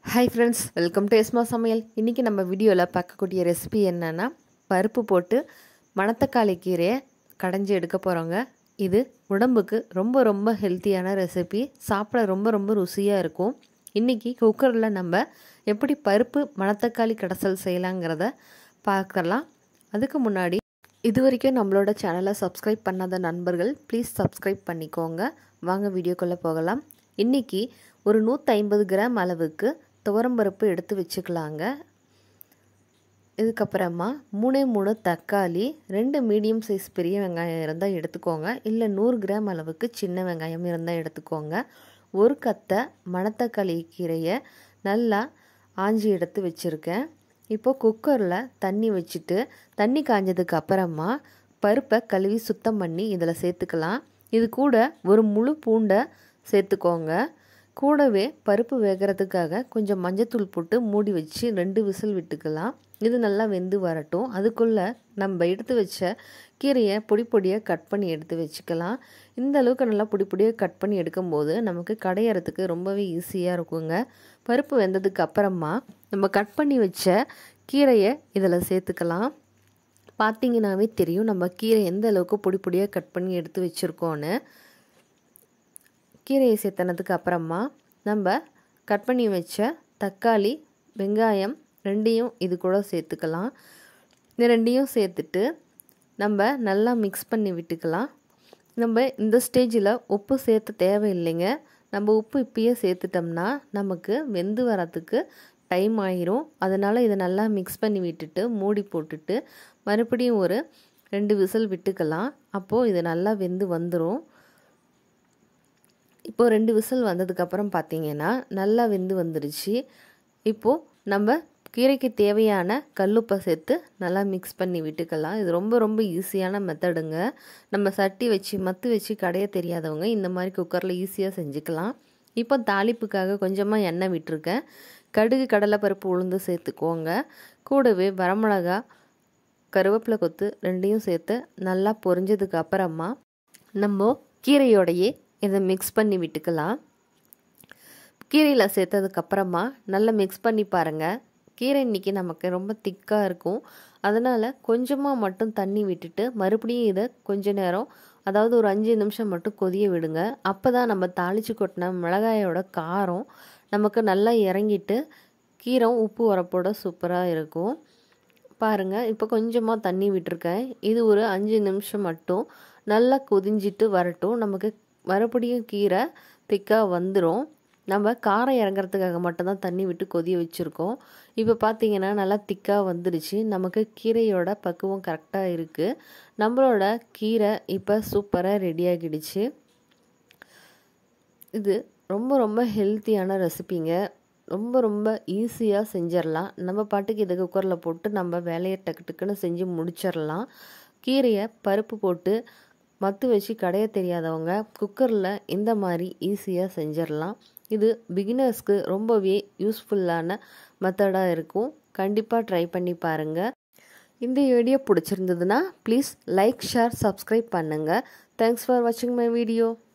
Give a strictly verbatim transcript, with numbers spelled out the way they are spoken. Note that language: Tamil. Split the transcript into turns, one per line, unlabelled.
Hi friends, welcome to Esma சமையல். இன்னைக்கு நம்ம வீடியோல பார்க்கக்கூடிய ரெசிபி என்னன்னா பருப்பு போட்டு மணத்தக்காளி கீரையை கடைஞ்சி எடுக்க போறோங்க. இது உடம்புக்கு ரொம்ப ரொம்ப ஹெல்த்தியான ரெசிபி. சாப்பிட ரொம்ப ரொம்ப ருசியா இருக்கும். இன்னைக்கு குக்கர்ல நம்ம எப்படி பருப்பு மணத்தக்காளி கடசல் செய்யலாம்ங்கறத பார்க்கலாம். அதுக்கு முன்னாடி இதுவரைக்கும் நம்மளோட சேனலை சப்ஸ்கிரைப் பண்ணாத நண்பர்கள் ப்ளீஸ் சப்ஸ்கிரைப் பண்ணிக்கோங்க. வாங்க வீடியோக்குள்ள போகலாம். இன்னைக்கு ஒரு நூற்று ஐம்பது கிராம் அளவுக்கு துவரம்பருப்பு எடுத்து வச்சுக்கலாங்க. இதுக்கப்புறமா மூணே மூணு தக்காளி, ரெண்டு மீடியம் சைஸ் பெரிய வெங்காயம் இருந்தால் எடுத்துக்கோங்க. இல்லை நூறு கிராம் அளவுக்கு சின்ன வெங்காயம் இருந்தால் எடுத்துக்கோங்க. ஒரு கத்தை மணத்தக்காளி கீரையை நல்லா ஆஞ்சி எடுத்து வச்சுருக்கேன். இப்போ குக்கரில் தண்ணி வச்சுட்டு தண்ணி காஞ்சதுக்கு அப்புறமா பருப்பை கழுவி சுத்தம் பண்ணி இதில் சேர்த்துக்கலாம். இது கூட ஒரு முழு பூண்டை சேர்த்துக்கோங்க. கூடவே பருப்பு வேகிறதுக்காக கொஞ்சம் மஞ்சத்தூள் போட்டு மூடி வச்சு ரெண்டு விசில் விட்டுக்கலாம். இது நல்லா வெந்து வரட்டும். அதுக்குள்ளே நம்ம எடுத்து வச்ச கீரையை பொடி பொடியாக கட் பண்ணி எடுத்து வச்சுக்கலாம். இந்த அளவுக்கு நல்லா பொடி பொடியாக கட் பண்ணி எடுக்கும்போது நமக்கு கடையறதுக்கு ரொம்பவே ஈஸியாக இருக்குங்க. பருப்பு வெந்ததுக்கு அப்புறமா நம்ம கட் பண்ணி வச்ச கீரையை இதில் சேர்த்துக்கலாம். பார்த்தீங்கன்னாவே தெரியும் நம்ம கீரை எந்த அளவுக்கு பொடி பொடியாக கட் பண்ணி எடுத்து வச்சுருக்கோன்னு. கீரையை சேர்த்தனதுக்கு அப்புறமா நம்ம கட் பண்ணி வச்ச தக்காளி, வெங்காயம் ரெண்டையும் இது கூட சேர்த்துக்கலாம். இந்த ரெண்டையும் சேர்த்துட்டு நம்ம நல்லா மிக்ஸ் பண்ணி விட்டுக்கலாம். நம்ம இந்த ஸ்டேஜில் உப்பு சேர்த்து தேவையில்லைங்க. நம்ம உப்பு இப்பயே சேர்த்துட்டோம்னா நமக்கு வெந்து வரத்துக்கு டைம் ஆயிரும். அதனால் இதை நல்லா மிக்ஸ் பண்ணி விட்டுட்டு மூடி போட்டுட்டு மறுபடியும் ஒரு ரெண்டு விசில் விட்டுக்கலாம். அப்போது இது நல்லா வெந்து வந்துடும். இப்போது ரெண்டு விசில் வந்ததுக்கப்புறம் பார்த்திங்கன்னா நல்லா வெந்து வந்துடுச்சு. இப்போது நம்ம கீரைக்கு தேவையான கல்லுப்பை சேர்த்து நல்லா மிக்ஸ் பண்ணி விட்டுக்கலாம். இது ரொம்ப ரொம்ப ஈஸியான மெத்தடுங்க. நம்ம சட்டி வச்சு மத்து வச்சு கடைய தெரியாதவங்க இந்த மாதிரி குக்கரில் ஈஸியாக செஞ்சுக்கலாம். இப்போ தாளிப்புக்காக கொஞ்சமாக எண்ணெய் விட்டுருக்கேன். கடுகு, கடலைப்பருப்பு, உளுந்து சேர்த்துக்கோங்க. கூடவே வரமிளகா, கருவேப்பிலை கொத்து ரெண்டையும் சேர்த்து நல்லா பொரிஞ்சதுக்கு அப்புறமா நம்ம கீரையோடையே இதை மிக்ஸ் பண்ணி விட்டுக்கலாம். கீரையில் சேர்த்ததுக்கப்புறமா நல்லா மிக்ஸ் பண்ணி பாருங்கள். கீரை இன்றைக்கி நமக்கு ரொம்ப திக்காக இருக்கும். அதனால் கொஞ்சமாக மட்டும் தண்ணி விட்டுட்டு மறுபடியும் இதை கொஞ்ச நேரம், அதாவது ஒரு அஞ்சு நிமிஷம் மட்டும் கொதிய விடுங்க. அப்போ தான் நம்ம தாளித்து கொட்டின மிளகாயோட காரம் நமக்கு நல்லா இறங்கிட்டு கீரை உப்பு உரப்போட சூப்பராக இருக்கும். பாருங்கள், இப்போ கொஞ்சமாக தண்ணி விட்டுருக்கேன். இது ஒரு அஞ்சு நிமிஷம் மட்டும் நல்லா கொதிஞ்சிட்டு வரட்டும். நமக்கு மறுபடியும் கீரை திக்காக வந்துடும். நம்ம காரம் இறங்குறதுக்காக மட்டும்தான் தண்ணி விட்டு கொதிய வச்சுருக்கோம். இப்போ பார்த்திங்கன்னா நல்லா திக்காக வந்துடுச்சு. நமக்கு கீரையோட பக்குவம் கரெக்டாக இருக்குது. நம்மளோட கீரை இப்போ சூப்பராக ரெடி ஆகிடுச்சு. இது ரொம்ப ரொம்ப ஹெல்த்தியான ரெசிபிங்க. ரொம்ப ரொம்ப ஈஸியாக செஞ்சிடலாம். நம்ம பாட்டுக்கு இதை குக்கரில் போட்டு நம்ம வேலையை டக்கு டக்குன்னு செஞ்சு முடிச்சிடலாம். கீரையை பருப்பு போட்டு மத்து வச்சு கடைய தெரியாதவங்க குக்கரில் இந்த மாதிரி ஈஸியாக செஞ்சிடலாம். இது பிகினர்ஸ்க்கு ரொம்பவே யூஸ்ஃபுல்லான மெத்தடாக இருக்கும். கண்டிப்பாக ட்ரை பண்ணி பாருங்கள். இந்த வீடியோ பிடிச்சிருந்ததுன்னா ப்ளீஸ் லைக், ஷேர், சப்ஸ்கிரைப் பண்ணுங்கள். தேங்க்ஸ் ஃபார் வாட்சிங் மை வீடியோ.